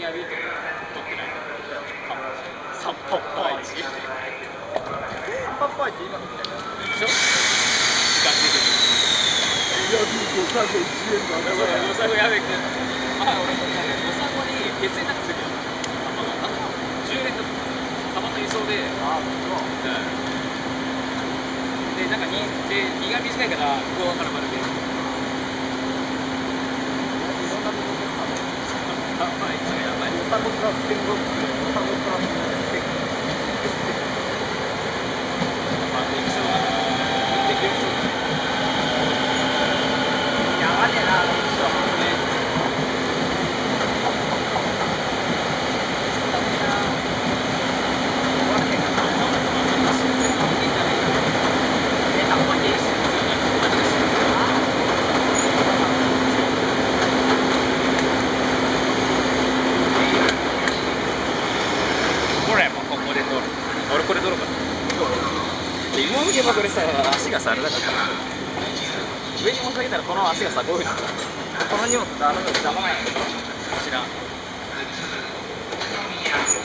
ニアルート取ってないサンパッパーチパッパーチ今みたいなでしょ時間出てるいや、最後1円だそう、最後やべえく俺予算後に決戦なんかついてる10連とカバンの輸送でで、なんか荷が短いから向こうから丸でやばいサボプラス1500サボプラスまあ、液晶が運転できそうだねやばねえな、液晶俺これ取ろうかなで今向けばこれさ足がさあれだから上に持ち上げたらこの足がさこういうふうにこの荷物って邪魔なんや知らん